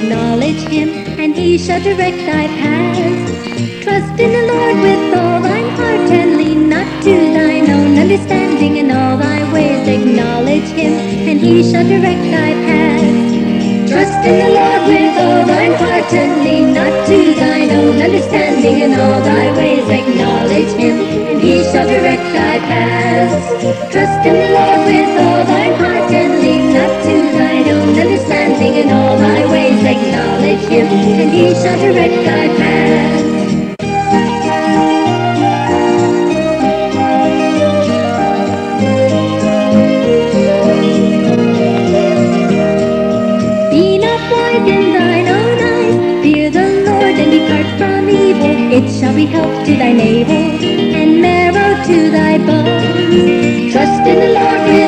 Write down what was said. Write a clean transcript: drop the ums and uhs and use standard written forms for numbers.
acknowledge him, and he shall direct thy paths. Trust in the Lord with all thine heart, and lean not to thine own understanding. In all thy ways acknowledge him, and he shall direct thy paths. Trust in the Lord with all thine heart, and lean not to thine own understanding. In all thy ways acknowledge him, and he shall direct thy paths. Trust in the Lord with all thine heart, and lean not to thine own understanding. In all thy ways acknowledge him, and he shall direct thy paths. Be not wise in thine own eyes, fear the Lord and depart from evil. It shall be health to thy navel, and marrow to thy bones. Trust in the Lord with